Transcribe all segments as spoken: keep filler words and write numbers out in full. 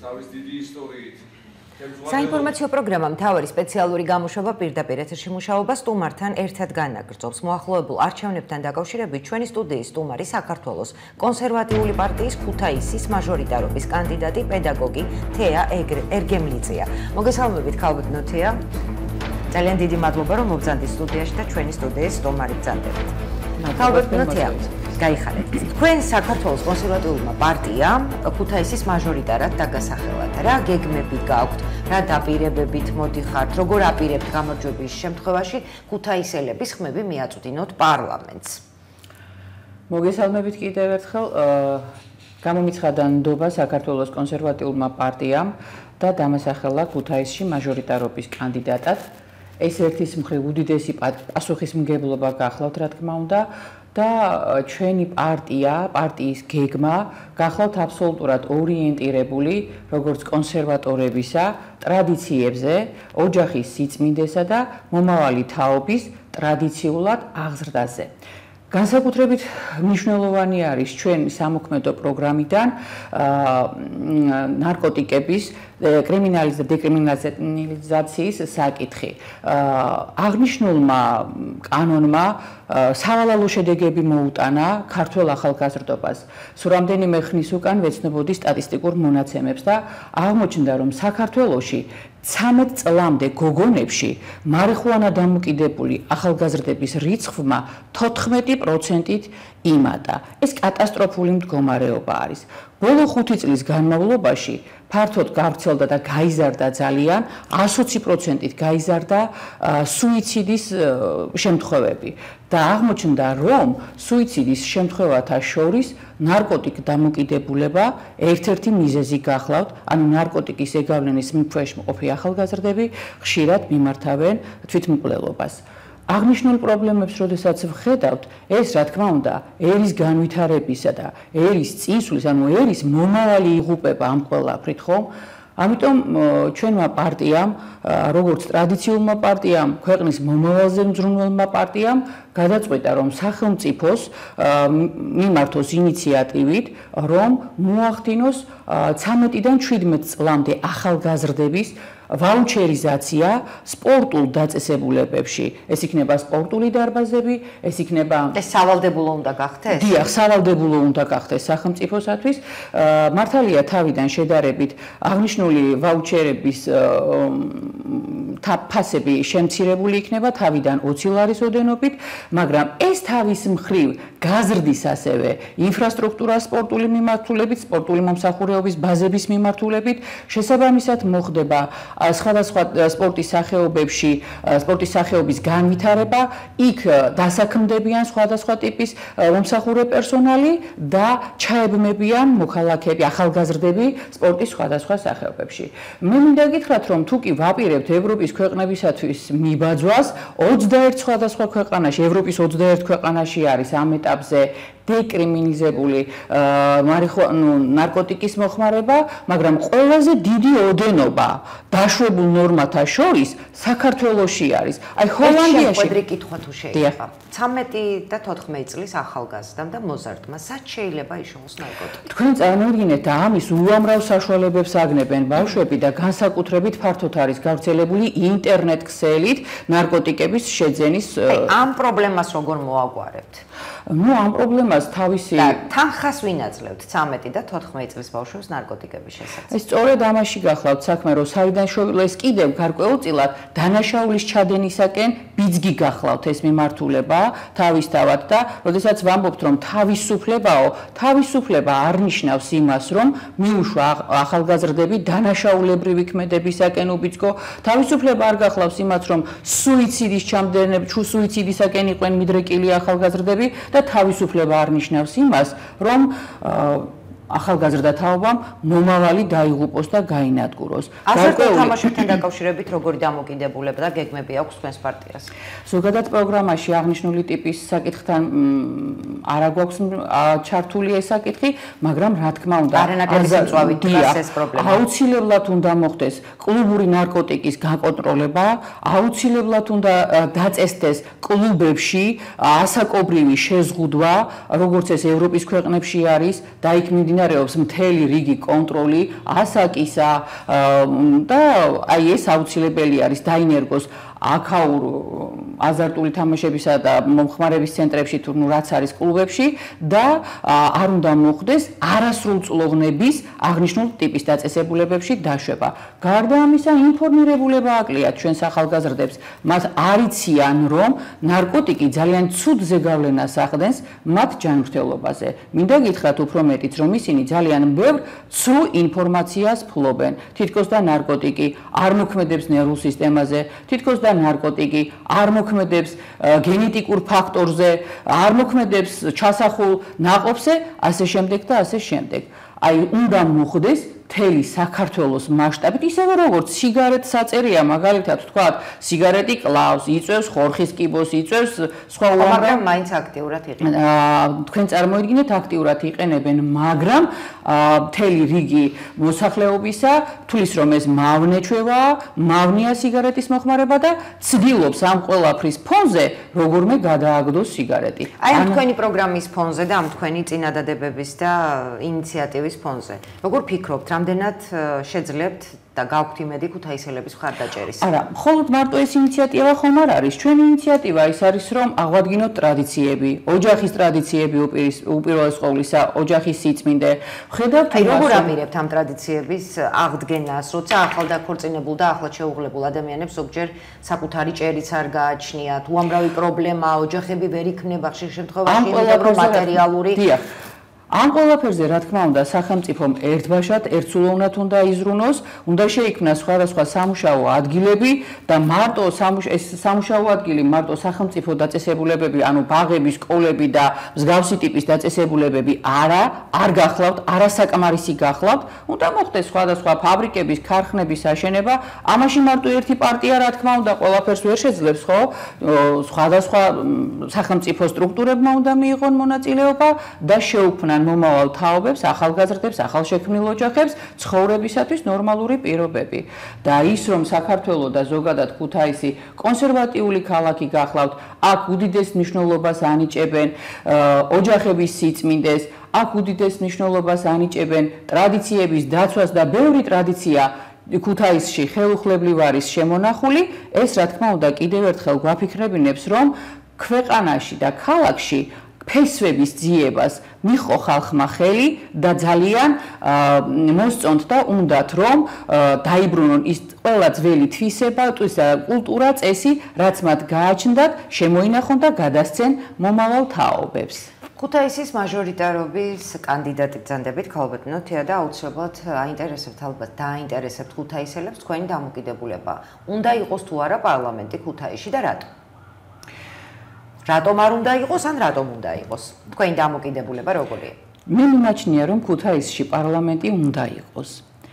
თავის დიდი ისტორიით. საინფორმაციო პროგრამა მთავარი სპეციალური გამოშვება პირდაპირ ეთერში მუშაობა სტუმართან ერთად განაგრძობს. მოახლოებულ არჩევნებთან დაკავშირებით ჩვენი სტუდიის სტუმარი საქართველოს კონსერვატიული პარტიის ქუთაისის მაჟორიტარობის კანდიდატი პედაგოგი თეა ერგემლიძეა. მოგესალმებით ქალბატონო თეა. ძალიან დიდი მადლობა რომ მობრძანდით სტუდიაში და ჩვენი სტუდიის სტუმარი ბრძანდებით. ქალბატონო თეა, გაიხარეთ. თქვენ საქართველოს კონსერვატიულმა პარტიამ ქუთაისის მაჟორიტარად დაგასახელათ. რა გეგმები გაქვთ? რა დაპირებებით მოდიხართ? როგორ აპირებთ გამარჯვების შემთხვევაში ქუთაისელების ხმები მიაწვდინოთ პარლამენტს? მოგესალმებით კიდევ ერთხელ. გამომიცხადა ნდობა საქართველოს კონსერვატიულმა პარტიამ და დამასახელა ქუთაისში მაჟორიტარობის კანდიდატად. ეს ერთის მხრივ უდიდესი პასუხისმგებლობა გახლავთ, რა თქმა უნდა. და ჩვენი პარტია, პარტიის გეგმა გახლავთ აბსოლუტურად ორიენტირებული როგორც კონსერვატორებისა ტრადიციებზე, ოჯახის სიწმინდესა და მომავალი თაობის ტრადიციულად აღზრდაზე. განსაკუთრებით მნიშვნელოვანი არის ჩვენი სამოქმედო პროგრამიდან ნარკოტიკების კრიმინალის და დეკრიმინალიზაციის საკითხი. აღნიშნულმა კანონმა სავალალო შედეგები მოუტანა ქართველ ახალგაზრდობას. სულ რამდენიმე ხნის უკან ვეცნობოდი სტატისტიკურ მონაცემებს და აღმოჩნდა, რომ საქართველოში ცამეტ წლამდე გოგონებში მარიხუანა დამოკიდებული ახალგაზრდების რიცხვმა თოთხმეტი პროცენტით იმატა. ეს კატასტროფული მდგომარეობა არის. ბოლო ხუთი წლის განმავლობაში ფართოდ გავრცელდა და გაიზარდა ძალიან, ათი პროცენტით გაიზარდა სუიციდის შემთხვევები და აღმოჩნდა, რომ სუიციდის შემთხვევათა შორის ნარკოტიკ დამოკიდებულება ერთ-ერთი მიზეზი გახლავთ, ანუ ნარკოტიკის ზეგავლენის ქვეშ მყოფი ახალგაზრდები ხშირად მიმართავენ თვითმკვლელობას. აღნიშნულ პრობლემებს, როდესაც ვხედავთ, ეს რა თქმა უნდა, ერის განვითარებისა და ერის წინსვლის, ანუ ერის მომავალი იღუპება ამ ყველაფრით, ხომ? ამიტომ ჩვენმა პარტიამ, როგორც ტრადიციულმა პარტიამ, ქვეყნის მომავალზე მზრუნველმა პარტიამ გადაწყვიტა, რომ სახელმწიფოს მიმართოს ინიციატივით, რომ მოახდინოს ცამეტიდან შვიდმეტ წლამდე ახალგაზრდების ვაუჩერიზაცია სპორტულ დაწესებულებებში. ეს იქნება სპორტული დარბაზები, ეს იქნება ეს სავალდებულო უნდა გახდეს? დიახ, სავალდებულო უნდა გახდეს სახელმწიფოსათვის. მართალია თავიდან შედარებით აღნიშნული ვაუჩერების ფასები შემცირებული იქნება თავიდან ოცი ლარის ოდენობით, მაგრამ ეს თავის მხრივ გაზრდის ასევე ინფრასტრუქტურა სპორტული მიმართულებით, სპორტული მომსახურეობის ბაზების მიმართულებით, შესაბამისად მოხდება სხვადასხვა სპორტის სახეობებში, სპორტის სახეობის განვითარება, იქ დასაქმდებიან სხვადასხვა ტიპის მომსახურე პერსონალი და ჩაებმებიან მოქალაქეები, ახალგაზრდები სპორტის სხვადასხვა სახეობებში. მე მინდა გითხრათ, რომ თუ კი ვაპირებთ ევროპის ქვეყნებისათვის მიბაძვას, ოცდაერთ სხვადასხვა ქვეყანაში, ევროპის ოცდაერთ ქვეყანაში არის ამ ეტაპზე დეკრიმინალიზებული ნარკოტიკის მოხმარება, მაგრამ ყველაზე დიდი ოდენობა დაშვებულ ნორმათა შორის საქართველოში არის. აი ჰოლანდიაში შეხვედრი კითხვა თუ შეიძლება. ცამეტი და თოთხმეტი წლის ახალგაზრდამ და მოზარდმა სად შეიძლება იშოვოს ნარკოტიკი? თქვენ წარმოიდგინეთ და ამის უამრავ საშუალებებს აგნებენ ბავშვები და განსაკუთრებით ფართოდ არის გავრცელებული ინტერნეტ ქსელით ნარკოტიკების შეძენის. ამ პრობლემას როგორ მოაგვარებთ? ნუ ამ პრობლემას თავისი თანხას ვინ აძლევთ ცამეტი და თოთხმეტი წლის ბავშვებს ნარკოტიკების შესაძლებლად? ეს სწორედ ამაში გახლავთ საქმე, რომ საიდან შოვილეს კიდევ გარკვეულწილად დანაშაულის ჩადენისაკენ ბიძგი გახლავთ ეს მიმართულება თავისთავად და როდესაც ვამბობთ, რომ თავისუფლებაო, თავისუფლება არ ნიშნავს იმას, რომ მიუშვა ახალგაზრდები დანაშაულებრივი ქმედებისაკენ უბიძგო, თავისუფლება არ გახლავს იმას, რომ სუიციდის ჩამდენებ, ჩუ სუიციდისაკენ იყვნენ მიდრეკილი ახალგაზრდები და თავისუფლება არ ნიშნავს იმას, რომ ახალგაზრდა თაობამ მომავალი დაიღუპოს და გაინადგუროს. აზერბაიჯანის თამაშებთან დაკავშირებით როგორი დამოკიდებულება და გეგმები აქვს თქვენს პარტიას? ზოგადად პროგრამაში აღნიშნული ტიპის საკითხთან არა გვაქვს ჩართული ეს საკითხი, მაგრამ რა თქმა უნდა, არანაკლები სიმწვავით დგას ეს პრობლემა. აუცილებლად უნდა მოხდეს კლუბური ნარკოტიკის გაკონტროლება, აუცილებლად უნდა დაწესდეს კლუბებში ასაკობრივი შეზღუდვა, როგორც ეს ევროპის ქვეყნებში არის და იქ მიმდინარეობს მიმდინარეობს მთელი რიგი კონტროლი, ასაკისა და აი ეს აუცილებელი არის დაინერგოს აქაურ აზარტული თამაშებისა და მომხმარების ცენტრებში თუ რაც არის კლუბებში და არ უნდა მოხდეს არასრულწლოვნების აღნიშნულ ტიპის დაწესებულებებში დაშვება. გარდა ამისა, ინფორმირებულება აკლიათ ჩვენს ახალგაზრდებს, მათ არ იციან, რომ ნარკოტიკი ძალიან ცუდ ზეგავლენას ახდენს მათ ჯანმრთელობაზე. მინდა გითხრათ უფრო მეტიც, რომ ისინი ძალიან ბევრ ცრუ ინფორმაციას ფლობენ. თითქოს და ნარკოტიკი არ მოქმედებს ნერვულ სისტემაზე, თითქოს და ნარკოტიკი არ მოქმედებს გენეტიკურ ფაქტორზე, არ მოქმედებს ჩასახულ ნაყოფზე, ასე შემდეგ და ასე შემდეგ. აი, უნდა მოხდეს მთელი საქართველოს მასშტაბით, ისევე როგორც სიგარეტს საწერია, მაგალითად ვთქვათ, სიგარეტი კლავს, იწვევს ხორხის კიბოს, იწვევს სხვა უამრავ, მაგრამ მაინც აქტიურად იყენებენ. თქვენ წარმოიდგინეთ, აქტიურად იყენებენ, მაგრამ მთელი რიგი მოსახლეობისა თulis რომ ეს მავნეჩვევაა, მავნია სიგარეტის მოხმარება და ცდილობს ამ ყველაფრის ფონზე როგორმე გადააგდოს სიგარეტი. აი ამ თქვენი პროგრამის ფონზე და ამ თქვენი წინადადებების და ინიციატივის ფონზე. როგორ ფიქრობთ, რამდენად შეძლებთ და გაქვთ იმედი ქუთაისელების მხარდაჭერის? არა, მხოლოდ მარტო ეს ინიციატივა ხომ არ არის. ჩვენი ინიციატივა ის არის, რომ აღვადგინოთ ტრადიციები, ოჯახის ტრადიციები უპირველეს ყოვლისა, ოჯახის სიწმინდე. ხედავთ, აი როგორ ამირებთ ამ ტრადიციების აღდგენას, როცა ახალ დაქორწინებულ და ახლად შეუღლებულ ადამიანებს ზოგჯერ საკუთარი ჭერიც არ გააჩნიათ, უამრავი პრობლემაა, ოჯახები ვერ იქნება ხშირ შემთხვევაში, იმიტომ რომ მატერიალური ამ ყველაფერზე რა თქმა უნდა სახელმწიფომ ერთბაშად ერთსულოვნად უნდა იზრუნოს, უნდა შეიქმნას სხვადასხვა სამუშაო ადგილები და მარტო ეს სამუშაო ადგილი მარტო სახელმწიფო დაწესებულებები, ანუ ბაღები, სკოლები და მსგავსი ტიპის დაწესებულებები არა, არ გახლავთ, არასაკმარისი გახლავთ, უნდა მოხდეს სხვადასხვა ფაბრიკების, ქარხნების აშენება. ამაში მარტო ერთი პარტია რა თქმა უნდა ყველაფერს ვერ შეძლებს, ხო? სხვადასხვა სახელმწიფო სტრუქტურებმა უნდა მიიღონ მონაწილეობა და შეუქმნან მომავალ თაობებს, ახალგაზრდებს, ახალშექმნილ ოჯახებს ცხოვრებისათვის ნორმალური პირობები. და ის რომ საქართველოს და ზოგადად ქუთაისი კონსერვატიული ქალაქი გახლავთ, აქ უდიდეს მნიშვნელობას ანიჭებენ ოჯახების სიწმინდეს, აქ უდიდეს მნიშვნელობას ანიჭებენ ტრადიციების დაცვას და ბევრი ტრადიცია ქუთაისში ხელუხლებლივ არის შემონახული, ეს რა თქმა უნდა კიდევ ერთხელ გვაფიქრებინებს, რომ ქვეყანაში და ქალაქში ფესვების ძიებას მიხო ხალხმა ხელი და ძალიან მოსწონთ და უნდათ რომ დაიბრუნონ ის ყველა ძველი თვისება, კულტურა, წესი, რაც მათ გააჩნდათ, შემოინახონ და გადასცენ მომავალ თაობებს. ქუთაისის მაჟორიტარობის კანდიდატი ბრძანდებით ქალბატონო თეა და აუცილებლად აინტერესებთ ალბათ დააინტერესებთ ქუთაისელებს თქვენი დამოკიდებულება. უნდა იყოს თუ არა პარლამენტი ქუთაისში და რატო? რატომ არ უნდა იყოს ან რატომ უნდა იყოს? თქვენი დამოკიდებულება როგორია? მე მიმაჩნია რომ ქუთაისში პარლამენტი უნდა იყოს.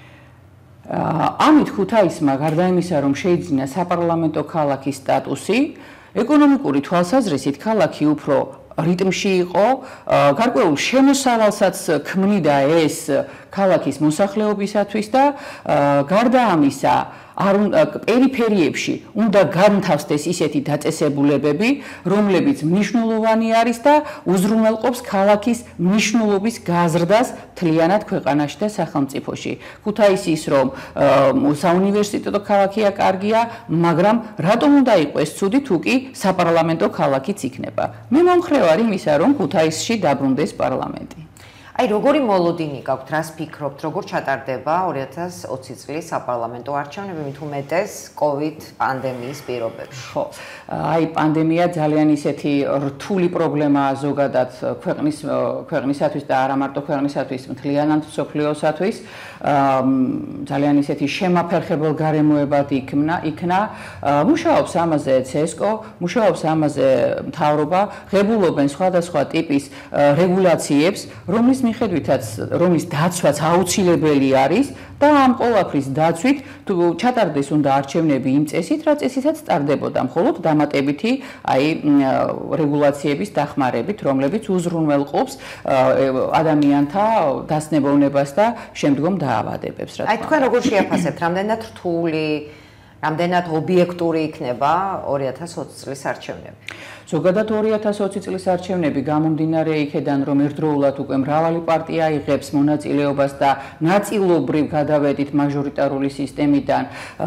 ამით ქუთაისმა გარდა იმისა რომ შეიძინა საპარლამენტო ქალაქის სტატუსი, ეკონომიკური თვალსაზრისით ქალაქი უფრო რიტმში იყო, გარკვეულ შემოსავალსაც ქმნიდა ეს ქალაქის მოსახლეობისათვის და გარდა ამისა არ პერიფერიებში უნდა განთავსდეს ისეთი დაწესებულებები, რომლებიც მნიშვნელოვანი არის და უზრუნველყოფს ქალაქის მნიშვნელობის გაზრდას მთლიანად ქვეყანაში და სახელმწიფოში. ქუთაისის რომ საუნივერსიტეტო ქალაქია კარგია, მაგრამ რატომ უნდა იყოს ეს ცუდი თუ კი საპარლამენტო ქალაქიც იქნება? მე მომხრევარ იმისა, რომ ქუთაისში დაბრუნდეს პარლამენტი. აი როგორი მოლოდინი გაქვთ, რას ფიქრობთ, როგორ ჩატარდება ორი ათას ოცი წლის საპარლამენტო არჩევნები, მით უმეტეს COVID პანდემიის პირობებში? ხო, აი პანდემია ძალიან ისეთი რთული პრობლემაა ზოგადად ქვეყნის ქვეყნისათვის და არა მარტო ქვეყნისათვის, მთლიანად მსოფლიოსათვის. ძალიან ისეთი შემაფერხებელ გარემოებად იქნა, იქნა. მუშაობს ამაზე ცესკო, მუშაობს ამაზე მთავრობა, ღებულობენ სხვადასხვა ტიპის რეგულაციებს, რომლის მიხედვითაც რომლის დაცვაც აუცილებელი არის და ამ ყველაფრის დაცვით თუ ჩატარდეს უნდა არჩევნები იმ წესით, რა წესითაც ტარდებოდა, მხოლოდ დამატებითი აი რეგულაციების დახმარებით, რომლებიც უზრუნველყოფს ადამიანთა დასნებოვნებას და შემდგომ დაავადებებს. აი თქვენ როგორ შეაფასებთ, რამდენად რთული, რამდენად ობიექტური იქნება ორი ათას ოცი წლის არჩევნები? ზოგადად ორი ათას ოცი წლის არჩევნები გამომდინარე იქედან, რომ ერთდროულად უკვე მრავალი პარტია იღებს მონაწილეობას და ნაწილობრივ გადავედით მაჟორიტარული სისტემიდან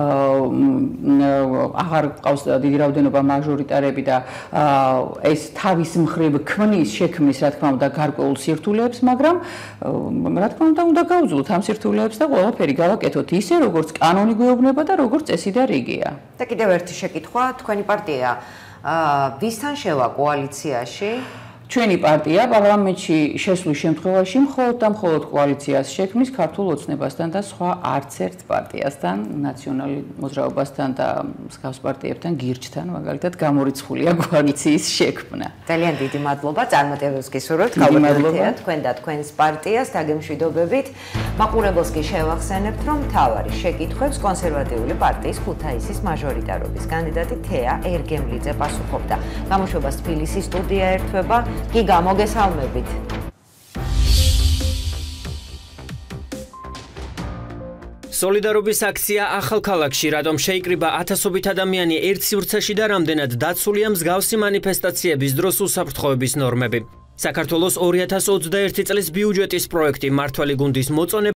აღარ ყავს დიდი რაოდენობა მაჟორიტარები და ეს თავის მხრივ ქმნის შექმნის რა თქმა უნდა გარკვეულ სირთულეებს, მაგრამ რა თქმა უნდა უნდა გაუძლოთ ამ სირთულეებს და ყველაფერი გავაკეთოთ ისე, როგორც კანონი გვეუბნება და როგორც წესი და რიგია. და კიდევ ერთი შეკითხვა, თქვენი პარტია ვისთან შევა კოალიციაში? ჩვენი პარტია პარლამენტში შესვლის შემთხვევაში მხოლოდ და მხოლოდ კოალიციას შექმნის ქართულ ოცნებასთან და სხვა არც ერთ პარტიასთან, ნაციონალურ მოძრაობასთან და მსგავს პარტიებთან, გირჩთან, მაგალითად, გამორიცხულია კოალიციის შექმნა. ძალიან დიდი მადლობა, წარმატებებს გისურვებთ, გავაკეთეთ თქვენ და თქვენს პარტიას დაგემშვიდობებით. მაყურებელს კი შევახსენებთ, რომ მთავარი შეკითხვებს კონსერვატიული პარტიის ქუთაისის მაჟორიტარობის კანდიდატი თეა ერგემლიძე პასუხობდა. გამოშვებას თბილისის სტუდია ერთვება. გიგა, მოგესალმებით. სოლიდარობის აქცია ახალქალაქში, რატომ შეიკრიბა ათასობით ადამიანი ერთ სივრცეში და რამდენად დაცულია მსგავსი მანიფესტაციების დროს უსაფრთხოების ნორმები. საქართველოს ორი ათას ოცდაერთი წლის ბიუჯეტის პროექტი მართველი გუნდის მოწონება